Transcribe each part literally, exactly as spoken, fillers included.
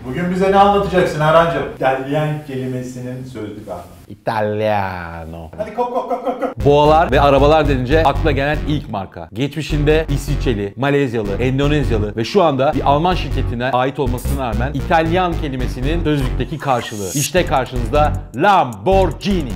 Bugün bize ne anlatacaksın Erhan'cığım? İtalyan kelimesinin sözlük anlamı. Italiano. Hadi kop kop kop kop kop. Boğalar ve arabalar denince akla gelen ilk marka. Geçmişinde İsviçreli, Malezyalı, Endonezyalı ve şu anda bir Alman şirketine ait olmasına rağmen İtalyan kelimesinin sözlükteki karşılığı. İşte karşınızda Lamborghini.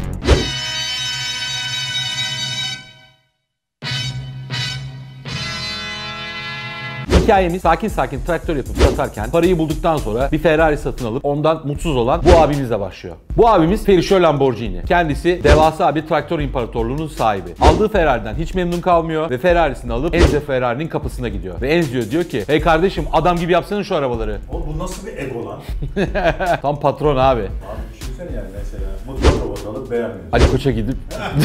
Hikayemiz sakin sakin traktör yapıp satarken parayı bulduktan sonra bir Ferrari satın alıp ondan mutsuz olan bu abimizle başlıyor. Bu abimiz Ferruccio Lamborghini. Kendisi devasa bir traktör imparatorluğunun sahibi. Aldığı Ferrari'den hiç memnun kalmıyor ve Ferrari'sini alıp Enzo Ferrari'nin kapısına gidiyor. Ve Enzo diyor ki hey kardeşim adam gibi yapsana şu arabaları. Oğlum bu nasıl bir ego lan? Tam patron abi. Abi düşünsene yani mesela mutlu robot alıp beğenmiyorsun. Ali Koç'a gidip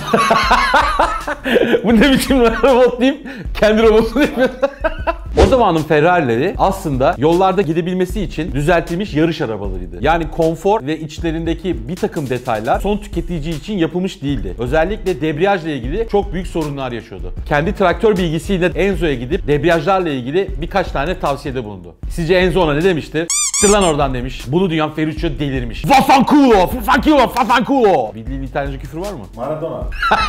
bu ne biçim robot deyip kendi robotunu yapıyor. O zamanın Ferrari'leri aslında yollarda gidebilmesi için düzeltilmiş yarış arabalarıydı. Yani konfor ve içlerindeki bir takım detaylar son tüketici için yapılmış değildi. Özellikle debriyajla ilgili çok büyük sorunlar yaşıyordu. Kendi traktör bilgisiyle Enzo'ya gidip debriyajlarla ilgili birkaç tane tavsiyede bulundu. Sizce Enzo ona ne demiştir? S**tir lan oradan demiş. Bunu duyan Ferruccio delirmiş. Vaffanculo, vaffanculo, vaffanculo. Bildiğin İtalyanca küfür var mı? Maradona.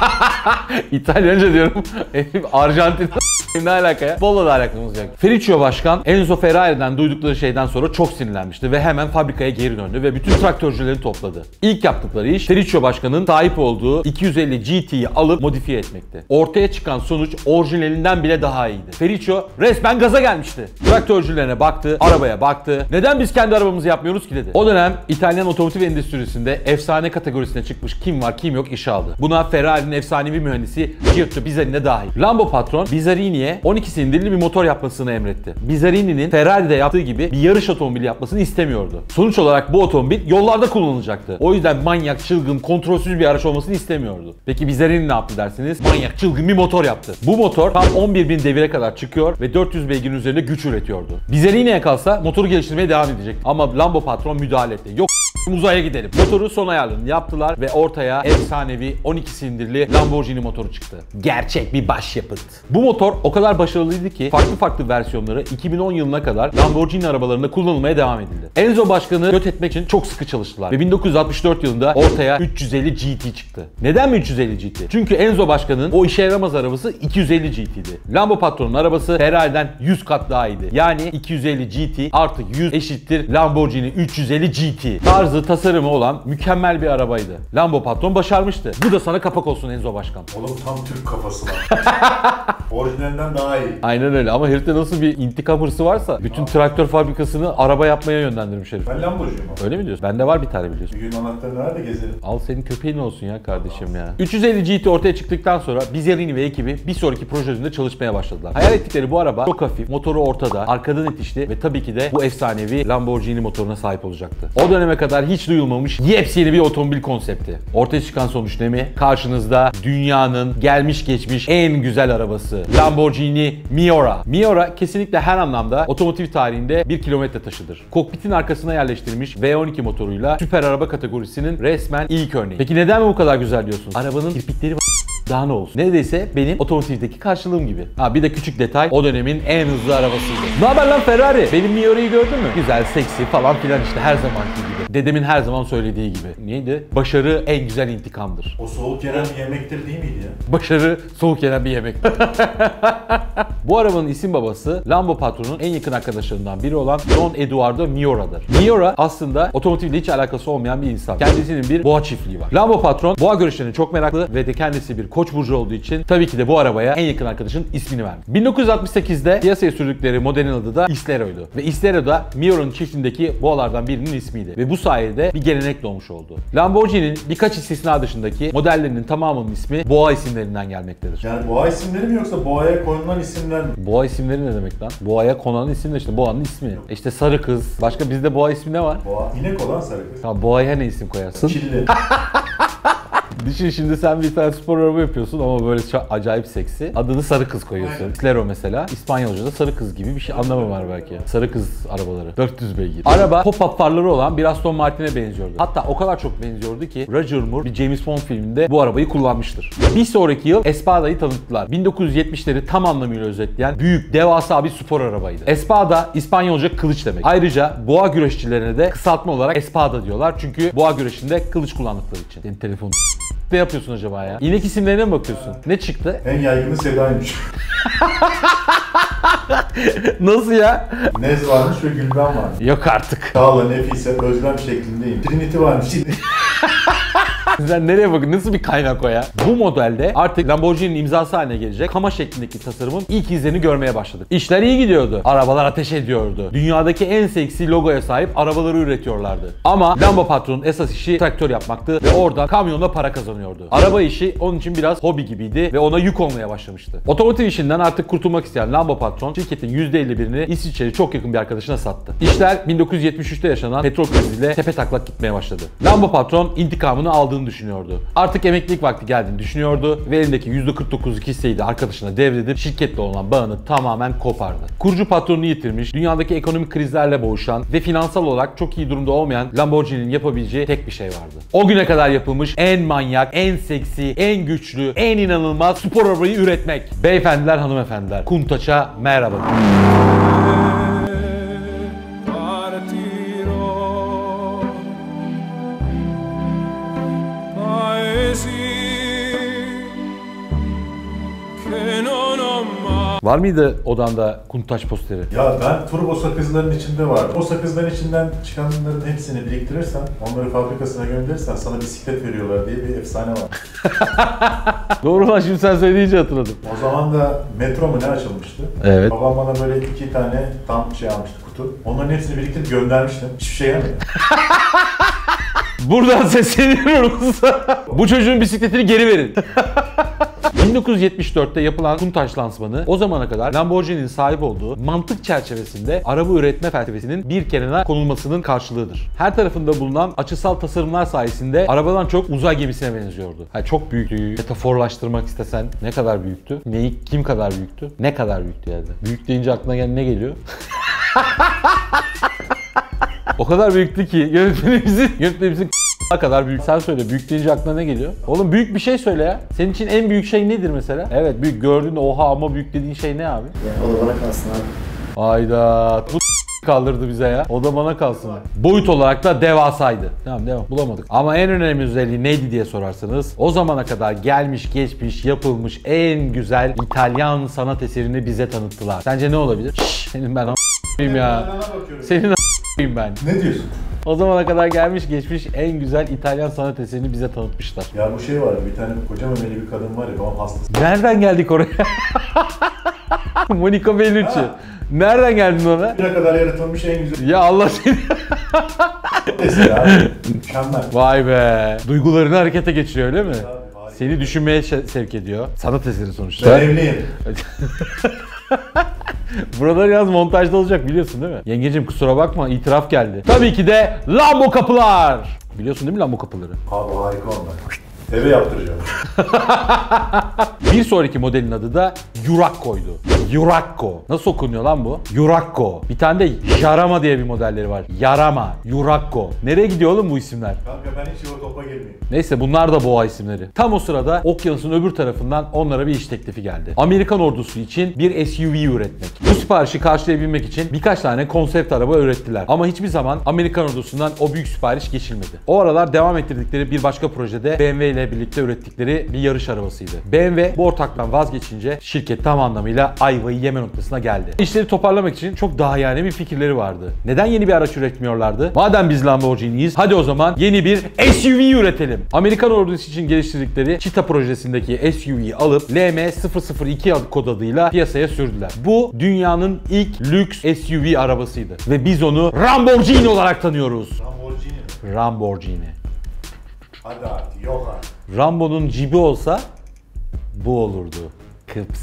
İtalyanca diyorum. Arjantin. Ne alaka ya? Bolla da alakamız yok. Ferruccio başkan Enzo Ferrari'den duydukları şeyden sonra çok sinirlenmişti ve hemen fabrikaya geri döndü ve bütün traktörcüleri topladı. İlk yaptıkları iş Ferruccio başkanın sahip olduğu iki yüz elli G T'yi alıp modifiye etmekti. Ortaya çıkan sonuç orijinalinden bile daha iyiydi. Ferruccio resmen gaza gelmişti. Traktörcülerine baktı, arabaya baktı. Neden biz kendi arabamızı yapmıyoruz ki dedi. O dönem İtalyan otomotiv endüstrisinde efsane kategorisine çıkmış kim var kim yok işe aldı. Buna Ferrari'nin efsanevi mühendisi Giotto Bizzarini dahil. Lambo patron Bizzarini on iki silindirli bir motor yapmasını emretti. Bizarini'nin Ferrari'de yaptığı gibi bir yarış otomobili yapmasını istemiyordu. Sonuç olarak bu otomobil yollarda kullanılacaktı. O yüzden manyak, çılgın, kontrolsüz bir araç olmasını istemiyordu. Peki Bizarini ne yaptı dersiniz? Manyak, çılgın bir motor yaptı. Bu motor tam on bir bin devire kadar çıkıyor ve dört yüz beygirin üzerinde güç üretiyordu. Bizarini'ye kalsa motoru geliştirmeye devam edecek. Ama Lambo patron müdahale etti. Yok uzaya gidelim. Motoru son ayarlarını yaptılar ve ortaya efsanevi on iki silindirli Lamborghini motoru çıktı. Gerçek bir başyapıt. Bu motor o kadar başarılıydı ki farklı farklı versiyonları iki bin on yılına kadar Lamborghini arabalarında kullanılmaya devam edildi. Enzo başkanı göt etmek için çok sıkı çalıştılar ve bin dokuz yüz altmış dört yılında ortaya üç yüz elli G T çıktı. Neden mi üç yüz elli G T? Çünkü Enzo başkanın o işe yaramaz arabası iki yüz elli G T'ydi. Lambo patronun arabası Ferrari'den yüz kat daha iyiydi. Yani iki yüz elli G T artı yüz eşittir Lamborghini üç yüz elli G T. Tarzı, tasarımı olan mükemmel bir arabaydı. Lambo patron başarmıştı. Bu da sana kapak olsun Enzo başkan. Oğlum tam Türk kafası lan. Orijinalinden daha iyi. Aynen öyle ama herifte nasıl bir intikam hırsı varsa bütün traktör fabrikasını araba yapmaya yönlendirmiş herif. Ben Lamborghini mi? Öyle mi diyorsun? Bende var bir tane biliyorsun. Bir gün anahtarını ver de gezelim. Al senin köpeğin olsun ya kardeşim ya. üç yüz elli G T ortaya çıktıktan sonra Bizzarini ve ekibi bir sonraki projesinde çalışmaya başladılar. Hayal ettikleri bu araba çok hafif, motoru ortada, arkadan itişli ve tabii ki de bu efsanevi Lamborghini motoruna sahip olacaktı. O döneme kadar hiç duyulmamış yepyeni bir otomobil konsepti. Ortaya çıkan sonuç ne mi? Karşınızda dünyanın gelmiş geçmiş en güzel arabası Lamborghini Miura. Miura kesinlikle her anlamda otomotiv tarihinde bir kilometre taşıdır. Kokpitin arkasına yerleştirilmiş V on iki motoruyla süper araba kategorisinin resmen ilk örneği. Peki neden mi bu kadar güzel diyorsun? Arabanın kirpikleri daha ne olsun? Neredeyse benim otomotivdeki karşılığım gibi. Ha bir de küçük detay, o dönemin en hızlı arabasıydı. Ne haber lan Ferrari? Benim Miura'yı gördün mü? Güzel, seksi falan filan işte her zamanki gibi. Dedemin her zaman söylediği gibi. Neydi? Başarı en güzel intikamdır. O soğuk yenen bir yemektir değil miydi ya? Başarı soğuk yenen bir yemek. Bu arabanın isim babası Lambo patronun en yakın arkadaşlarından biri olan Don Eduardo Miura'dır. Miura aslında otomotivle hiç alakası olmayan bir insan. Kendisinin bir boğa çiftliği var. Lambo patron boğa görüşlerine çok meraklı ve de kendisi bir Koç burcu olduğu için tabii ki de bu arabaya en yakın arkadaşın ismini vermiş. bin dokuz yüz altmış sekizde piyasaya sürdükleri modelin adı da Islero'ydu. Ve Islero da Miura'nın çiftliğindeki boğalardan birinin ismiydi. Ve bu sayede bir gelenek doğmuş oldu. Lamborghini'nin birkaç istisna dışındaki modellerinin tamamının ismi boğa isimlerinden gelmektedir. Yani boğa isimleri mi yoksa boğaya konulan isimler mi? Boğa isimleri ne demek lan? Boğaya konan isim de işte boğanın ismi. E işte sarı kız. Başka bizde boğa ismi ne var? Boğa, inek olan sarı kız. Ha boğaya ne isim koyarsın? Çilli. Düşün şimdi sen bir tane spor araba yapıyorsun ama böyle çok acayip seksi. Adını sarı kız koyuyorsun. Slero mesela. İspanyolca'da sarı kız gibi bir şey anlamı var belki. Sarı kız arabaları. dört yüz beygir. Araba pop-up farları olan bir Aston Martin'e benziyordu. Hatta o kadar çok benziyordu ki Roger Moore bir James Bond filminde bu arabayı kullanmıştır. Bir sonraki yıl Espada'yı tanıttılar. bin dokuz yüz yetmişleri tam anlamıyla özetleyen büyük, devasa bir spor arabaydı. Espada İspanyolca kılıç demek. Ayrıca boğa güreşçilerine de kısaltma olarak Espada diyorlar. Çünkü boğa güreşinde kılıç kullandıkları için. Senin telefonun ne yapıyorsun acaba ya? İnek isimlerine mi bakıyorsun? Ne çıktı? En yaygını Seda'ymış. Nasıl ya? Nez varmış ve Gülben varmış. Yok artık. Çağla, Nefise, Özlem şeklindeyim. Trinity varmış. Sen nereye bakın? Nasıl bir kaynak o ya? Bu modelde artık Lamborghini'nin imzası haline gelecek Kama şeklindeki tasarımın ilk izlerini görmeye başladık. İşler iyi gidiyordu. Arabalar ateş ediyordu. Dünyadaki en seksi logoya sahip arabaları üretiyorlardı. Ama Lambo patronun esas işi traktör yapmaktı ve oradan kamyonla para kazanıyordu. Araba işi onun için biraz hobi gibiydi ve ona yük olmaya başlamıştı. Otomotiv işinden artık kurtulmak isteyen Lambo patron şirketin yüzde elli birini İsviçre'ye çok yakın bir arkadaşına sattı. İşler bin dokuz yüz yetmiş üçte yaşanan petrol kriziyle tepetaklak gitmeye başladı. Lambo patron intikamını aldığını düşünüyordu. Artık emeklilik vakti geldiğini düşünüyordu ve elindeki yüzde kırk dokuzluk hisseyi de arkadaşına devredip şirketle olan bağını tamamen kopardı. Kurucu patronunu yitirmiş, dünyadaki ekonomik krizlerle boğuşan ve finansal olarak çok iyi durumda olmayan Lamborghini'nin yapabileceği tek bir şey vardı. O güne kadar yapılmış en manyak, en seksi, en güçlü, en inanılmaz spor arabayı üretmek. Beyefendiler, hanımefendiler, Kuntaç'a merhaba. Var mıydı odanda Kuntaç posteri? Ya ben turbo sakızların içinde var. O sakızların içinden çıkanların hepsini biriktirirsen, onları fabrikasına gönderirsen sana bisiklet veriyorlar diye bir efsane var. Doğru lan, şimdi sen söyleyince hatırladım. O zaman da metro mu ne açılmıştı? Evet. Babam bana böyle iki tane tam şey almıştı, kutu. Onların hepsini biriktirip göndermiştim. Hiçbir şey yemedi. Buradan sesleniyoruz. Bu çocuğun bisikletini geri verin. bin dokuz yüz yetmiş dörtte yapılan Kuntaç lansmanı o zamana kadar Lamborghini'nin sahip olduğu mantık çerçevesinde araba üretme felsefesinin bir kenara konulmasının karşılığıdır. Her tarafında bulunan açısal tasarımlar sayesinde arabadan çok uzay gemisine benziyordu. Yani çok büyüktü. Metaforlaştırmak istesen ne kadar büyüktü? Neyi, kim kadar büyüktü? Ne kadar büyüktü yani? Büyük deyince aklına gelen ne geliyor? O kadar büyüktü ki yönetmenimizin yönetmenimizin ne kadar büyük. Sen söyle, büyük deyince aklına ne geliyor? Oğlum büyük bir şey söyle ya. Senin için en büyük şey nedir mesela? Evet, büyük gördüğünde oha ama büyük dediğin şey ne abi? Yani o da bana kalsın abi. Ayda bu kaldırdı bize ya. O da bana kalsın. Boyut olarak da devasaydı. Tamam, devam. Bulamadık. Ama en önemli özelliği neydi diye sorarsanız, o zamana kadar gelmiş geçmiş yapılmış en güzel İtalyan sanat eserini bize tanıttılar. Sence ne olabilir? Şşş, senin ben a**ayım ya. Senin a**ayım ben. Ne diyorsun? O zamana kadar gelmiş geçmiş en güzel İtalyan sanat eserini bize tanıtmışlar. Ya bu şey var, bir tane koca memeli bir kadın var ya, babam hastası. Nereden geldik oraya? Monica Bellucci. Nereden geldin ona? Bugüne kadar yaratılmış en güzel Ya Allah seni. eser abi. Mükemmel. Vay be. Duygularını harekete geçiriyor öyle mi? Abi, harika. Seni düşünmeye şe- sevk ediyor. Sanat eseri sonuçta. Ben evliyim. Buralar yalnız montajda olacak, biliyorsun değil mi? Yengecim kusura bakma, itiraf geldi. Tabii ki de Lambo kapılar. Biliyorsun değil mi Lambo kapıları? Abi harika onlar. Eve yaptıracağım. Bir sonraki modelin adı da Yuracco'ydu. Yuracco. Nasıl okunuyor lan bu? Yuracco. Bir tane de Yarama diye bir modelleri var. Yarama, Yuracco. Nereye gidiyor oğlum bu isimler? Kanka ben hiç o topa girmeyeyim. Neyse, bunlar da boğa isimleri. Tam o sırada okyanusun öbür tarafından onlara bir iş teklifi geldi. Amerikan ordusu için bir S U V üretmek. Bu siparişi karşılayabilmek için birkaç tane konsept araba ürettiler. Ama hiçbir zaman Amerikan ordusundan o büyük sipariş geçilmedi. O aralar devam ettirdikleri bir başka projede B M W ile birlikte ürettikleri bir yarış arabasıydı. B M W bu ortaktan vazgeçince şirket tam anlamıyla ayvayı yeme noktasına geldi. İşleri toparlamak için çok daha yani bir fikirleri vardı. Neden yeni bir araç üretmiyorlardı? Madem biz Lamborghini'yiz, hadi o zaman yeni bir S U V üretelim. Amerikan ordusu için geliştirdikleri Cheetah projesindeki S U V'yi alıp L M sıfır sıfır iki kod adıyla piyasaya sürdüler. Bu dünyanın ilk lüks S U V arabasıydı. Ve biz onu Lamborghini olarak tanıyoruz. Lamborghini mi? Lamborghini. Hadi artık, yok artık. Rambo'nun cibi olsa bu olurdu. Kıps.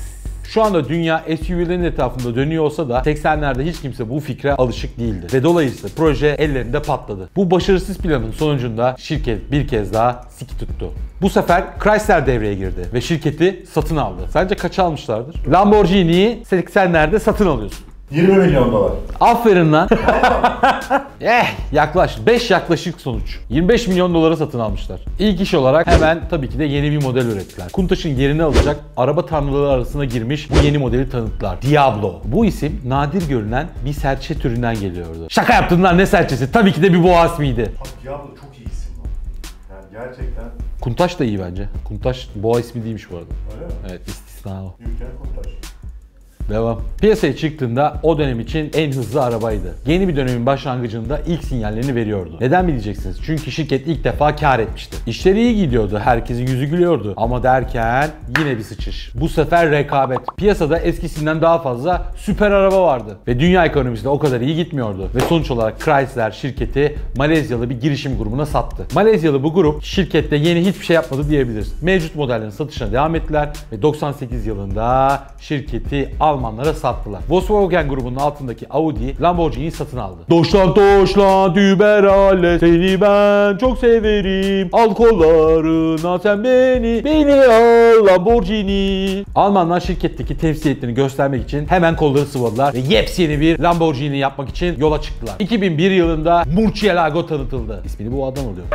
Şu anda dünya S U V'lerin etrafında dönüyor olsa da seksenlerde hiç kimse bu fikre alışık değildi. Ve dolayısıyla proje ellerinde patladı. Bu başarısız planın sonucunda şirket bir kez daha siki tuttu. Bu sefer Chrysler devreye girdi ve şirketi satın aldı. Sence kaça almışlardır? Lamborghini'yi seksenlerde satın alıyorsun. yirmi milyon dolar. Aferin lan. eh yaklaş. beş yaklaşık sonuç. yirmi beş milyon dolara satın almışlar. İlk iş olarak hemen tabii ki de yeni bir model ürettiler. Countach'ın yerini alacak araba tanrıları arasına girmiş bu yeni modeli tanıttılar. Diablo. Bu isim nadir görünen bir serçe türünden geliyordu. Şaka yaptın lan, ne serçesi? Tabii ki de bir boğa ismiydi. Abi Diablo çok iyi isim lan. Yani gerçekten. Countach da iyi bence. Countach boğa ismi değilmiş bu arada. Öyle mi? Evet, istisna o. Ülken Countach. Devam. Piyasaya çıktığında o dönem için en hızlı arabaydı. Yeni bir dönemin başlangıcında ilk sinyallerini veriyordu. Neden mi diyeceksiniz? Çünkü şirket ilk defa kar etmişti. İşleri iyi gidiyordu, herkesin yüzü gülüyordu. Ama derken yine bir sıçış. Bu sefer rekabet. Piyasada eskisinden daha fazla süper araba vardı. Ve dünya ekonomisi de o kadar iyi gitmiyordu. Ve sonuç olarak Chrysler şirketi Malezyalı bir girişim grubuna sattı. Malezyalı bu grup şirkette yeni hiçbir şey yapmadı diyebiliriz. Mevcut modellerin satışına devam ettiler ve doksan sekiz yılında şirketi Almanlara sattılar. Volkswagen grubunun altındaki Audi Lamborghini'yi satın aldı. Deutschland, Deutschland, über alles, seni ben çok severim. Al kollarına sen beni, beni al Lamborghini. Almanlar şirketteki temsiliyetlerini göstermek için hemen kolları sıvadılar ve yepyeni bir Lamborghini yapmak için yola çıktılar. iki bin bir yılında Murcielago tanıtıldı. İsmini bu adam alıyor.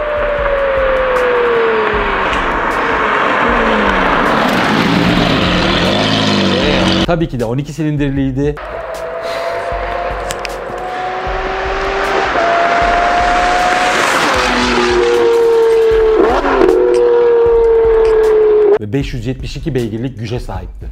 Tabii ki de on iki silindirliydi. Ve beş yüz yetmiş iki beygirlik güce sahipti.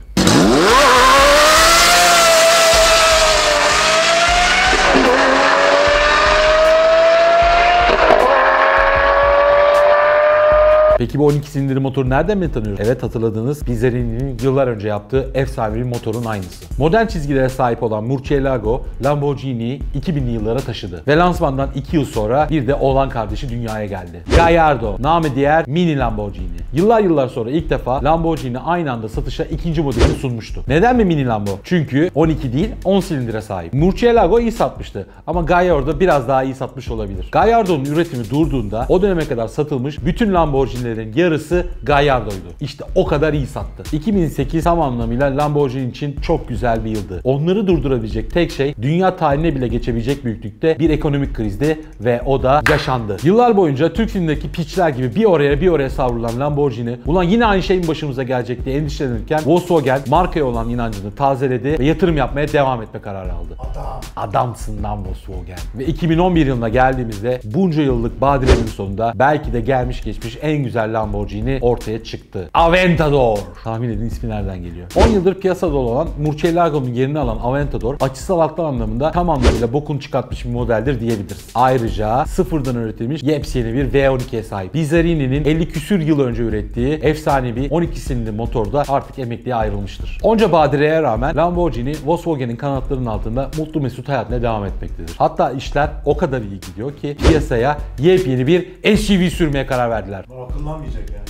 Peki bu on iki silindirli motoru nereden mi tanıyoruz? Evet, hatırladığınız Pizzarini'nin yıllar önce yaptığı efsane bir motorun aynısı. Modern çizgilere sahip olan Murcielago, Lamborghini'yi iki binli yıllara taşıdı. Ve lansmandan iki yıl sonra bir de oğlan kardeşi dünyaya geldi. Gallardo, namı diğer Mini Lamborghini. Yıllar yıllar sonra ilk defa Lamborghini aynı anda satışa ikinci modelini sunmuştu. Neden mi Mini Lambo? Çünkü on iki değil on silindire sahip. Murcielago iyi satmıştı ama Gallardo biraz daha iyi satmış olabilir. Gallardo'nun üretimi durduğunda o döneme kadar satılmış bütün Lamborghini'lerin yarısı Gallardo'ydu. İşte o kadar iyi sattı. iki bin sekiz tam anlamıyla Lamborghini için çok güzel bir yıldı. Onları durdurabilecek tek şey dünya tarihine bile geçebilecek büyüklükte bir ekonomik krizdi ve o da yaşandı. Yıllar boyunca Türk filmindeki piçler gibi bir oraya bir oraya savrulan Lamborghini, ulan yine aynı şeyin başımıza gelecek diye endişelenirken Volkswagen markaya olan inancını tazeledi ve yatırım yapmaya devam etme kararı aldı. Adam. Adamsın lan Volkswagen. Ve iki bin on bir yılına geldiğimizde bunca yıllık badirenin sonunda belki de gelmiş geçmiş en güzel Lamborghini ortaya çıktı. Aventador. Tahmin edin ismi nereden geliyor? on yıldır piyasada olan Murcielago'nun yerini alan Aventador, açısal alttan anlamında tam anlamıyla bokunu çıkartmış bir modeldir diyebiliriz. Ayrıca sıfırdan üretilmiş yepyeni bir V on ikiye sahip. Pizzarini'nin elli küsür yıl önce ürettiği efsanevi on iki silindirli motor da artık emekliye ayrılmıştır. Onca badireye rağmen Lamborghini, Volkswagen'in kanatlarının altında mutlu mesut hayatına devam etmektedir. Hatta işler o kadar iyi gidiyor ki piyasaya yepyeni bir S U V sürmeye karar verdiler. Akıllanmayacak yani.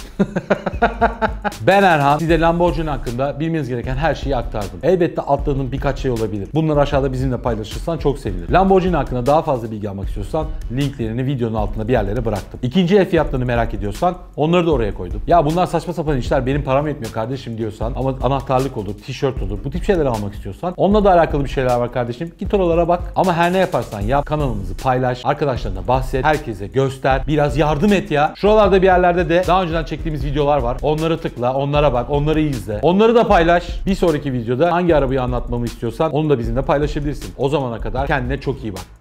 Ben Erhan, size Lamborghini hakkında bilmeniz gereken her şeyi aktardım. Elbette atladığım birkaç şey olabilir. Bunları aşağıda bizimle paylaşırsan çok sevinirim. Lamborghini hakkında daha fazla bilgi almak istiyorsan linklerini videonun altına bir yerlere bıraktım. İkinci el fiyatlarını merak ediyorsan onları da oraya koydum. Ya bunlar saçma sapan işler, benim param etmiyor kardeşim diyorsan ama anahtarlık olur, tişört olur, bu tip şeyler almak istiyorsan onunla da alakalı bir şeyler var kardeşim. Git oralara bak. Ama her ne yaparsan yap, kanalımızı paylaş, arkadaşlarına bahset, herkese göster, biraz yardım et ya. Şuralarda bir yerlerde de daha önceden çektiğimiz videolar var. Onları tıkla, onlara bak, onları izle. Onları da paylaş. Bir sonraki videoda hangi arabayı anlatmamı istiyorsan onu da bizimle paylaşabilirsin. O zamana kadar kendine çok iyi bak.